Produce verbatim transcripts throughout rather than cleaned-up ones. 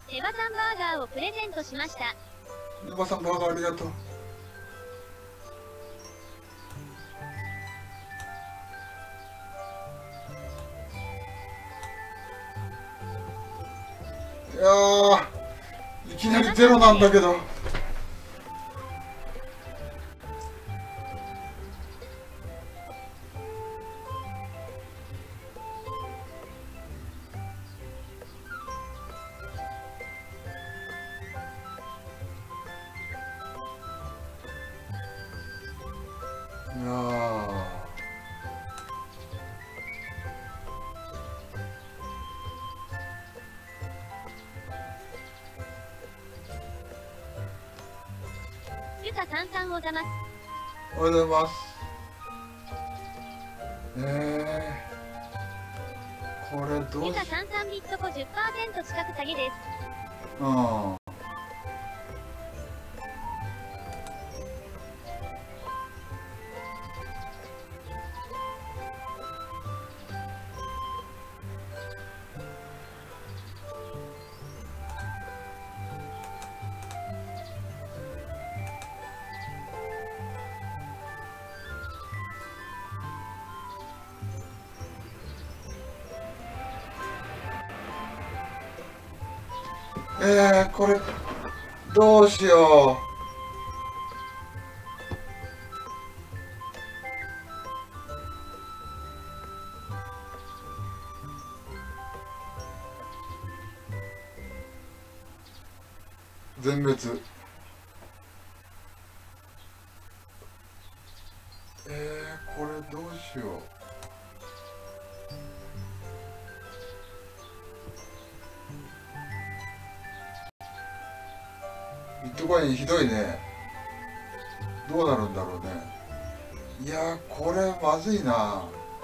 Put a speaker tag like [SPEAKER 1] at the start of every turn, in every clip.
[SPEAKER 1] ネバさんバーガーをプレゼントしました。
[SPEAKER 2] ネバさんバーガーありがとう。いやー、いきなりゼロなんだけど。いやー、
[SPEAKER 1] ゆたさんさんおざます。
[SPEAKER 2] おはようございます。えー、これどうし
[SPEAKER 1] ゆたさんさんビットコ じゅっパーセント 近く下げです。
[SPEAKER 2] うん。えー、これどうしよう。全滅。えー、これどうしよう。ビットコインひどいね。どうなるんだろうね。いやー、これまずいな。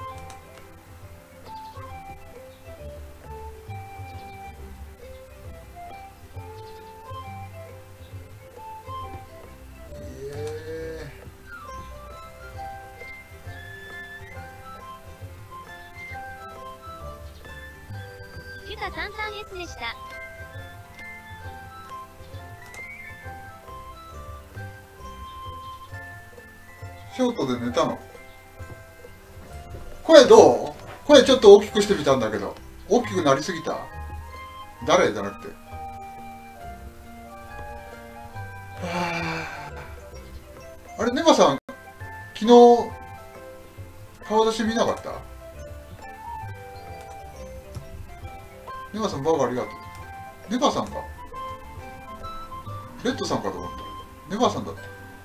[SPEAKER 2] え
[SPEAKER 1] ゆたさんさんエス でした。
[SPEAKER 2] ー、ショートで寝たの。声どう？声ちょっと大きくしてみたんだけど、大きくなりすぎた？誰じゃなくて。はあ、あれ、ネバさん、昨日、顔出し見なかった？ネバさん、バーガーありがとう。ネバさんか。レッドさんかと思った。ネバさんだった。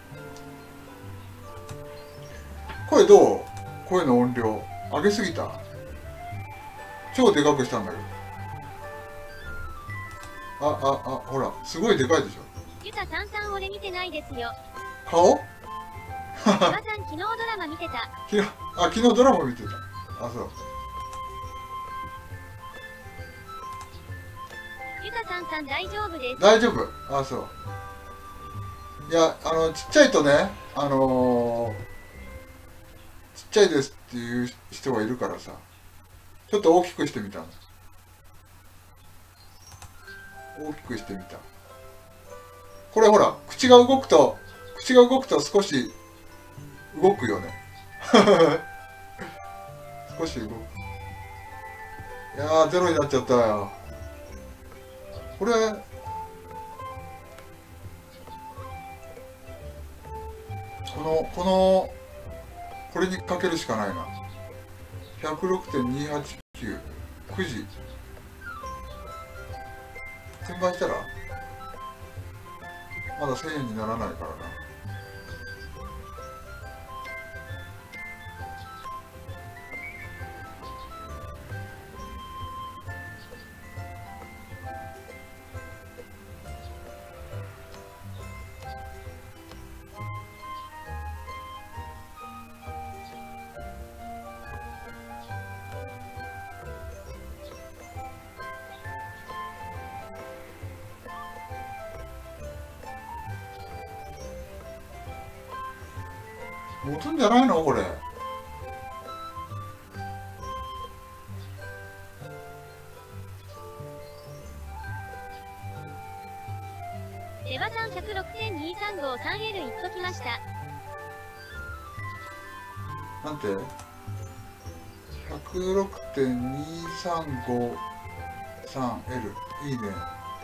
[SPEAKER 2] 声どう？声の音量、上げすぎた？超でかくしたんだけど。あ、あ、あ、ほら、すごいでかいでしょ。
[SPEAKER 1] ゆたさんさん俺見てないですよ。
[SPEAKER 2] 顔？
[SPEAKER 1] ネバさん昨日ドラマ見てた。
[SPEAKER 2] きあ、昨日ドラマ見てた。あ、そう。
[SPEAKER 1] ゆたさんさん大丈夫です。
[SPEAKER 2] 大丈夫。あ、そう。いや、あの、ちっちゃいとね、あのー、ちっちゃいですっていう人がいるからさ、ちょっと大きくしてみたの。大きくしてみた。これほら、口が動くと、口が動くと少し動くよね。少し動く。いやー、ゼロになっちゃったよ。これ、この、この、これにかけるしかないな。ひゃくろくてんにはちきゅう、くじ。転売したらまだせんえんにならないからな。持つんじゃないのこれ。
[SPEAKER 1] セバさん ひゃくろくてんにさんごさんエル いっときました。
[SPEAKER 2] なんて ?ひゃくろくてんにさんごさんエル いいね。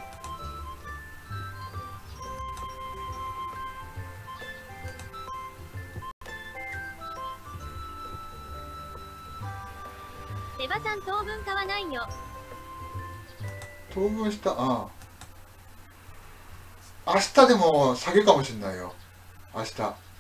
[SPEAKER 1] セバさん当分買わないよ。
[SPEAKER 2] 当分した。ああ、明日でも下げかもしんないよ。明日。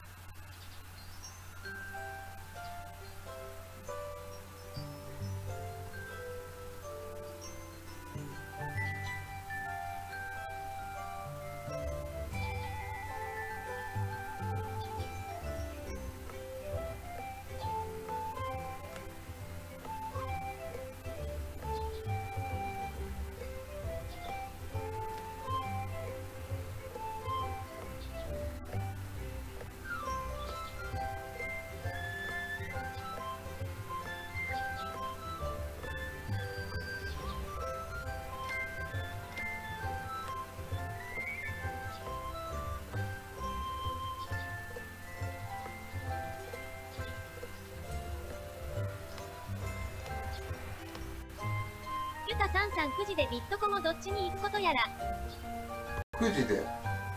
[SPEAKER 1] ユタさんさんくじでビットコもどっちに行くことやら。
[SPEAKER 2] くじで。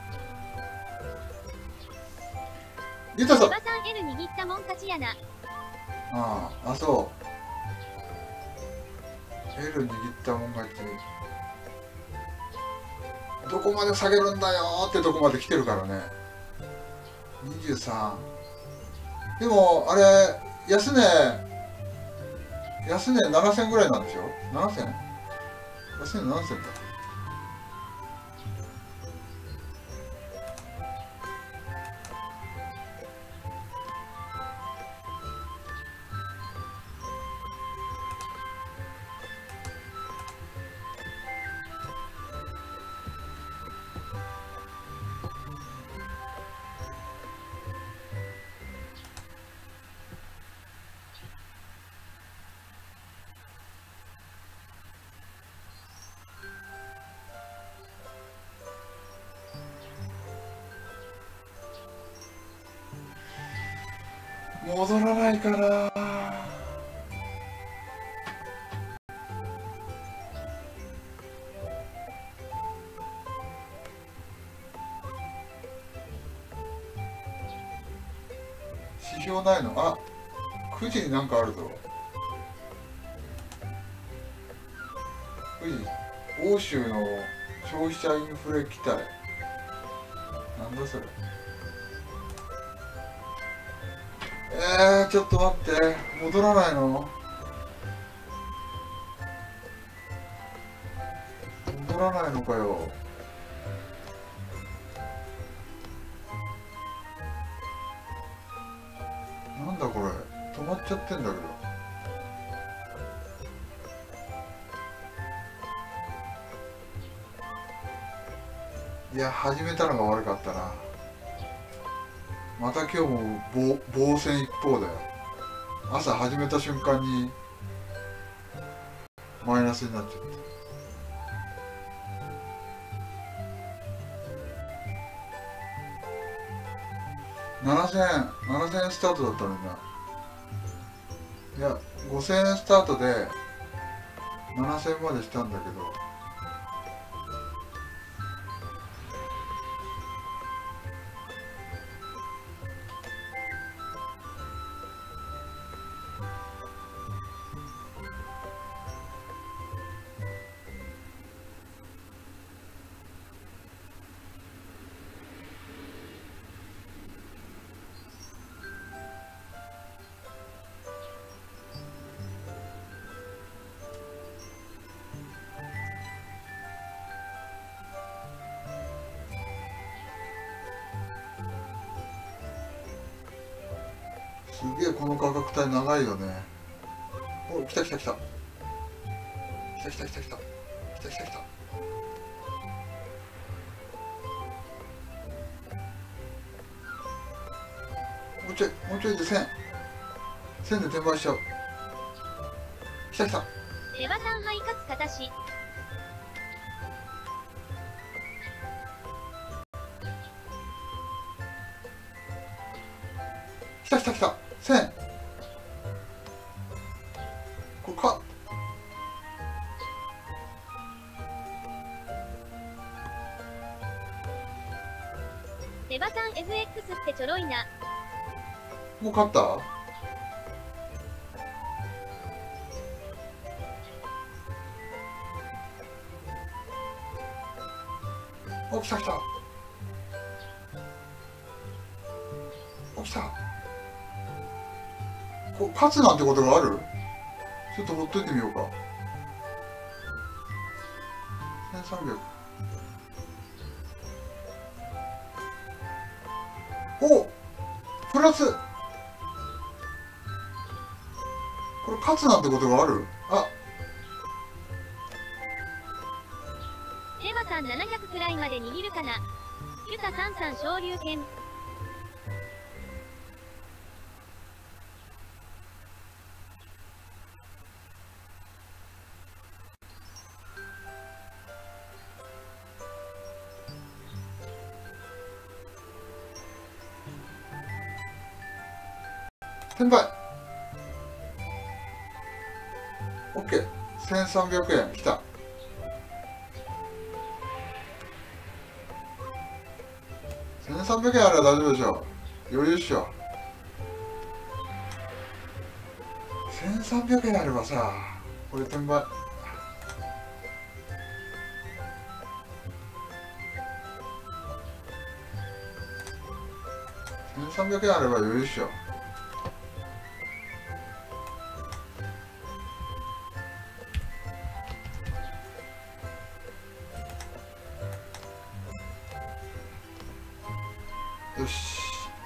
[SPEAKER 2] ゆたさん。
[SPEAKER 1] セバさん L 握ったもん勝ちやな。
[SPEAKER 2] ああ、あ、そう。L 握ったもん勝ち。どこまで下げるんだよーってとこまで来てるからね。にじゅうさん。でも、あれ、安値、安値ななせんぐらいなんでしょ ?ななせん? 安値ななせんだ。戻らないかな。指標ないの？あ、くじになんかあるぞ。くじ、欧州の消費者インフレ期待。なんだそれ。えー、ちょっと待って、戻らないの？戻らないのかよ。なんだこれ、止まっちゃってんだけど。いや、始めたのが悪かったな。また今日も暴暴戦一方だよ。朝始めた瞬間にマイナスになっちゃった。ななせん、ななせんスタートだったのにな。いや、ごせんえんスタートでななせんまでしたんだけど、すげえこの価格帯長いよね。お、来た来た来た。来た来た来た来た。来た来た来た。もうちょい、もうちょいでせん。せんで転売しちゃう。来た来た。
[SPEAKER 1] セバさん肺活形し。
[SPEAKER 2] 来た来た来た。せん。これか。
[SPEAKER 1] セバさん エフエックス ってちょろいな。
[SPEAKER 2] もう勝った？お、来た来た。お、来た。こう勝つなんてことがある？ちょっとほっといてみようか。せんさんびゃく。お、プラス。これ勝つなんてことがある？あ、
[SPEAKER 1] セバさんななひゃくくらいまで握るかな。ユタさんさん昇竜拳。
[SPEAKER 2] 転売。オッケー。せんさんびゃくえん。来た。せんさんびゃくえんあれば大丈夫でしょ。余裕っしょ。せんさんびゃくえんあればさ、これ転売。せんさんびゃくえんあれば余裕っしょ。よし。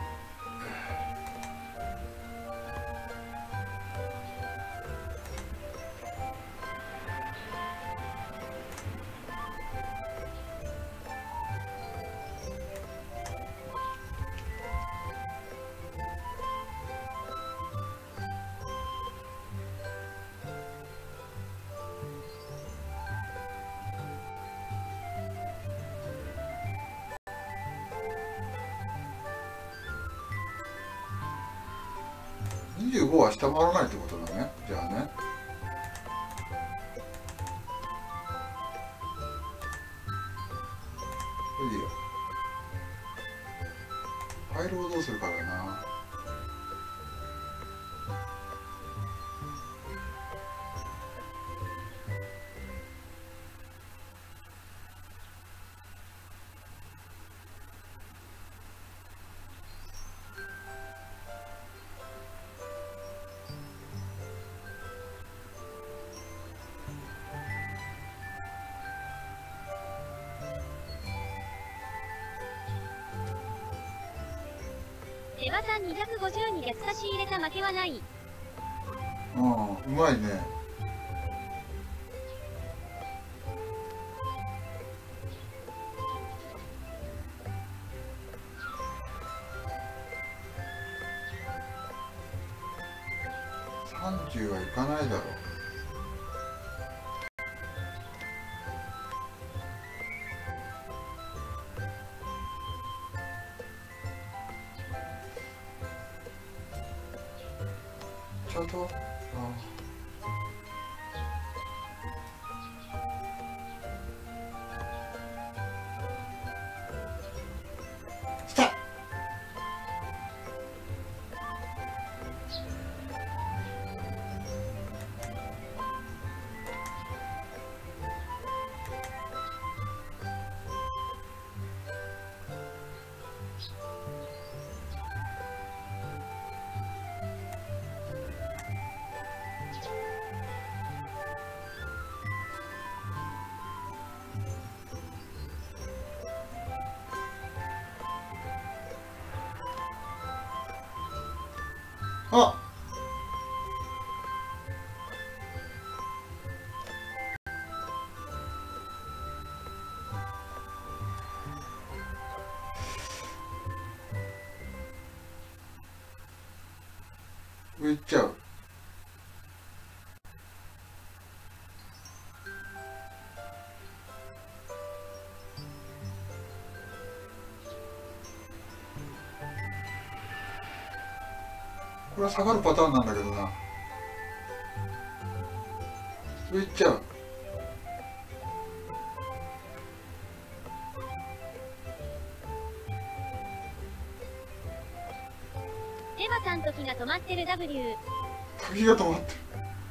[SPEAKER 2] にじゅうごは下回らないってことだね。じゃあね。これでいいよ。ファイルをどうするかだな。
[SPEAKER 1] セバさんにひゃくごじゅうに逆差し入れた負けはない。
[SPEAKER 2] うん、うまいね。さんじゅうはいかないだろう。ちゃんと、あ来た。あ、上行っちゃう。 れは下がるパターンなんだけどな。上行っちゃう。
[SPEAKER 1] エヴァさん時が止まってる W。
[SPEAKER 2] 時が止まってる。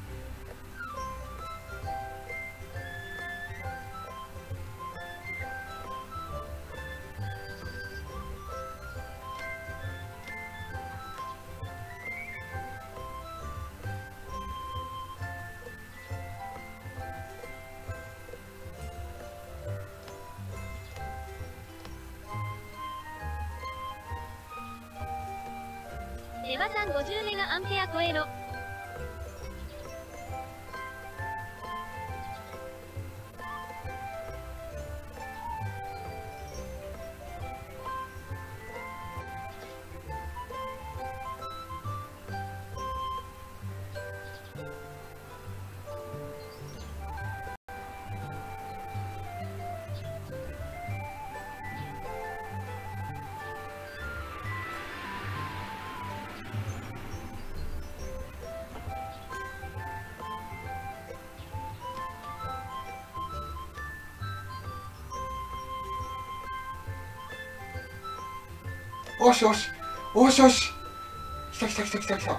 [SPEAKER 1] エヴァさんごじゅうメガアンペア超えろ。
[SPEAKER 2] おしおしおしおし、来た来た来た来た来た。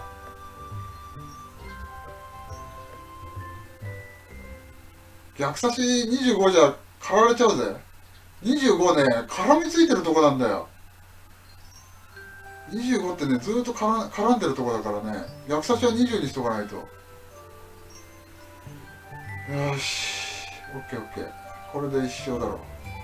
[SPEAKER 2] 逆差しにじゅうごじゃ狩られちゃうぜ。にじゅうごね、絡みついてるとこなんだよ。にじゅうごってね、ずーっと絡絡んでるとこだからね、逆差しはにじゅうにしとかないと。よし、オッケーオッケー。これで一勝だろう。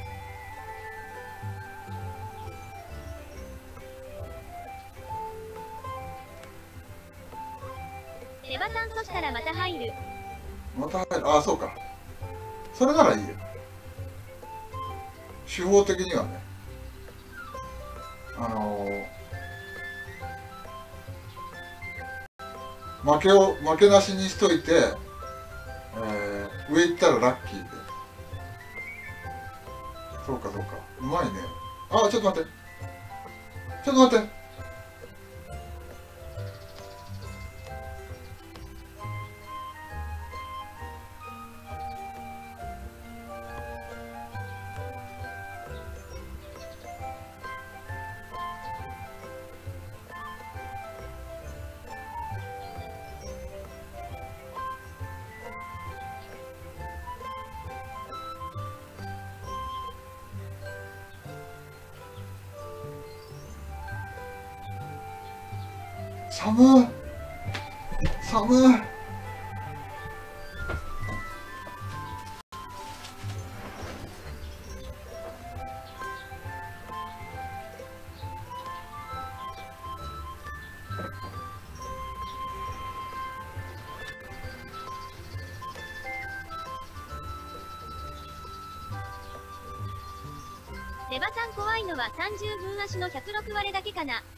[SPEAKER 1] エヴァさんそしたらまた入る。
[SPEAKER 2] また入る。ああ、そうか。それならいいよ。手法的にはね。あのー、負けを、負けなしにしといて、えー、上行ったらラッキーで。そうかそうか。うまいね。ああ、ちょっと待って。ちょっと待って。寒い寒い。
[SPEAKER 1] エヴァさん怖いのはさんじゅうぶん足のひゃくろく割れだけかな。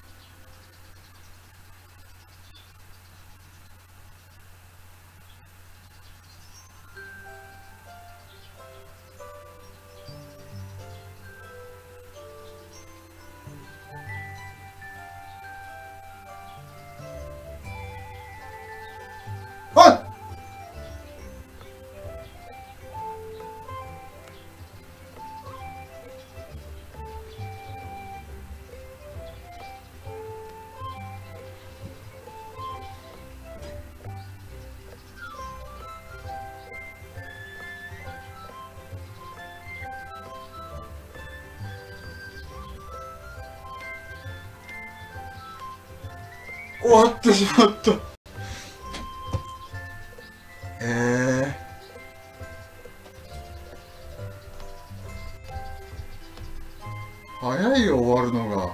[SPEAKER 2] おい、終わってしまった。えー、早いよ終わるのが。は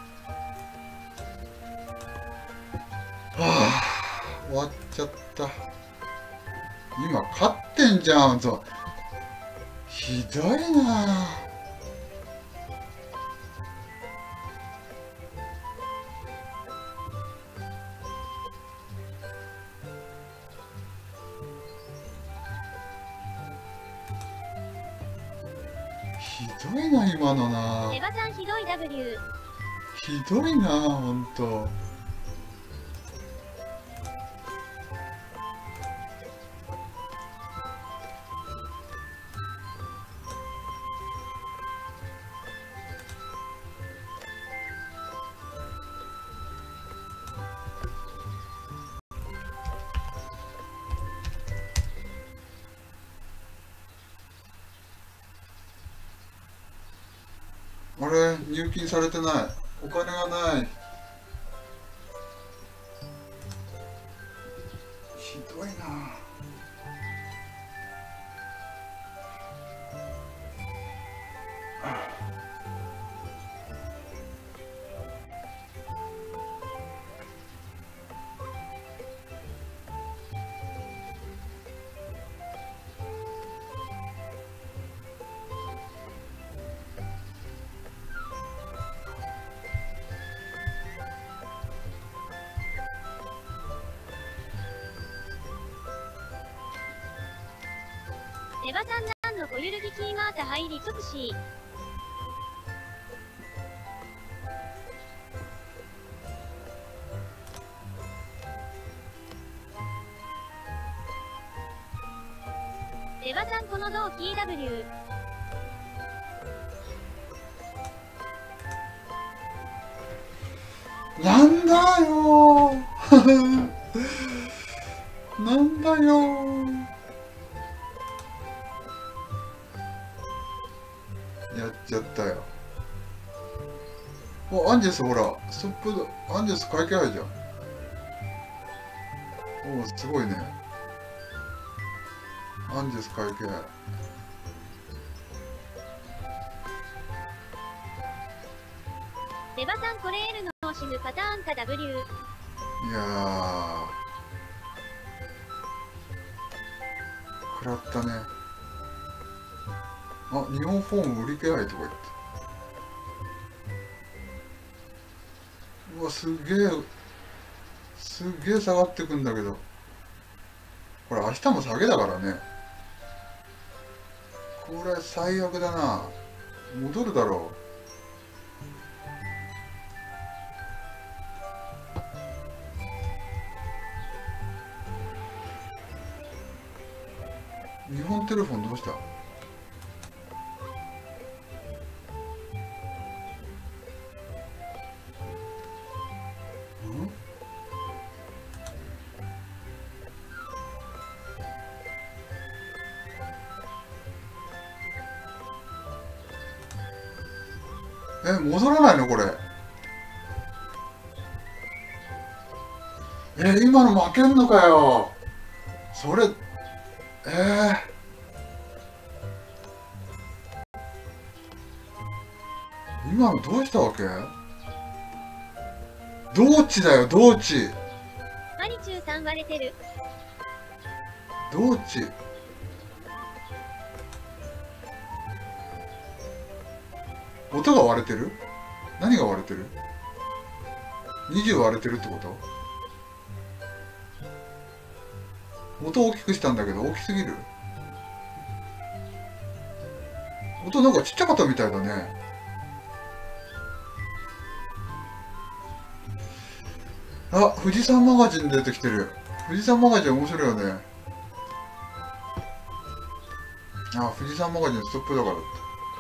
[SPEAKER 2] あ、終わっちゃった。今勝ってんじゃん。そう、ひどいな。ひどいな今のな。
[SPEAKER 1] エヴァさんひどい W。
[SPEAKER 2] ひどいなほんと。 あれ入金されてない、お金がない、ひどいな。
[SPEAKER 1] エヴァさんなんの小ゆるぎキーマータ入り即し。エヴァさんこの同キー W。
[SPEAKER 2] なんだよーなんだよー、やっちゃったよ。お、アンジェスほら、ストップだ、アンジェス会計杯じゃん。おお、すごいね。アンジェス会計杯。
[SPEAKER 1] エヴァさんこれ L の死ぬパターンか W。
[SPEAKER 2] いやー、食らったね。あ、日本フォーム売り気配とか言って。うわ、すげえ、すげえ下がってくんだけど。これ明日も下げだからね。これ最悪だな。戻るだろう。日本テレフォンどうした？え、戻らないのこれ。え、今の負けんのかよ。それ、えー、今のどうしたわけ？同地だよ、同地。
[SPEAKER 1] マリチューさん割れてる。
[SPEAKER 2] 同地。音が割れてる？何が割れてる？ にじゅう 割れてるってこと？音大きくしたんだけど大きすぎる？音なんかちっちゃかったみたいだね。あ、富士山マガジン出てきてる。富士山マガジン面白いよね。あ、富士山マガジンストップだからって。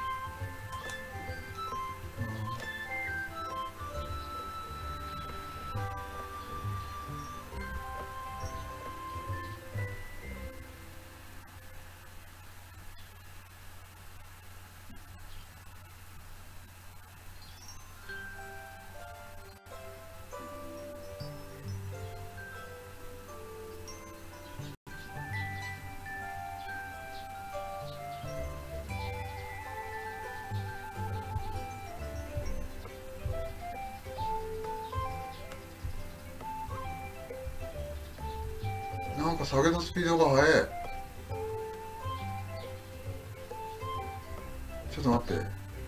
[SPEAKER 2] なんか下げのスピードが速い。ちょっと待って。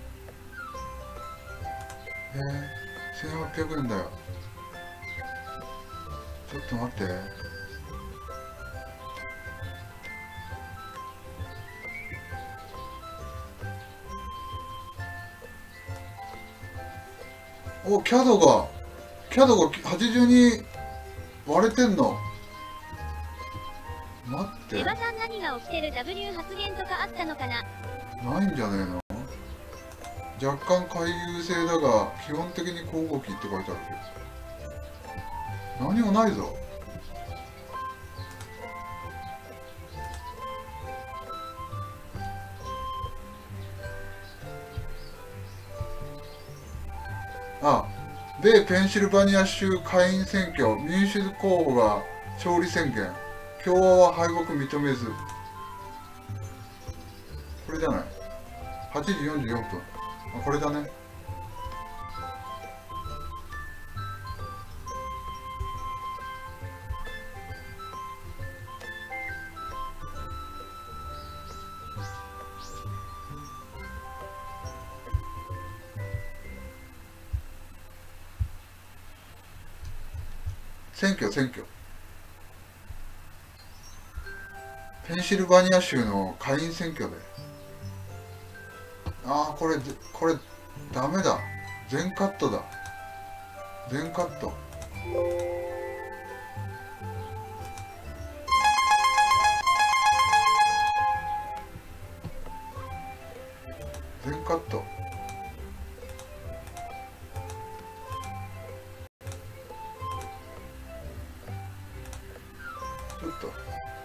[SPEAKER 2] えー、せんはっぴゃくえんだよ。ちょっと待って。お、キャドが、キャドがはちじゅうに割れてんの。待って。
[SPEAKER 1] エヴァさん何が起きてる？ W 発言とかあったのかな？
[SPEAKER 2] ないんじゃねえの？若干回遊性だが基本的に交互期って書いてあるけど何もないぞ。 あ、米ペンシルバニア州下院選挙、民主候補が勝利宣言、共和は敗北認めず。これじゃない。はちじよんじゅうよんぷん。あ、これだね。選挙選挙。ペンシルバニア州の下院選挙で。ああ、これ、これ、ダメだ。全カットだ。全カット。全カット。ちょっと。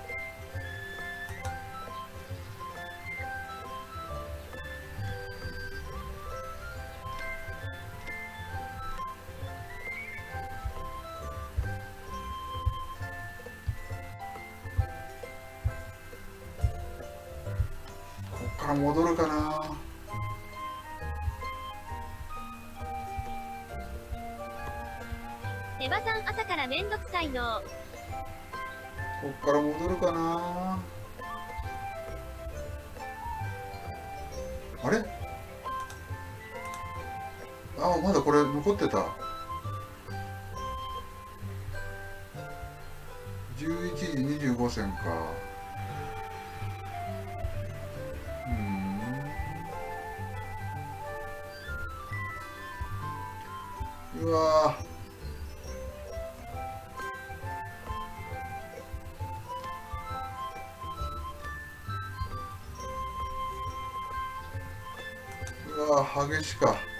[SPEAKER 2] こっから戻るかな。
[SPEAKER 1] エヴァさん朝からめんどくさいの。
[SPEAKER 2] こっから戻るかな。あれ、あ、まだこれ残ってた。じゅういちじにじゅうごせんか。うーん。うわー、うわー、激しか。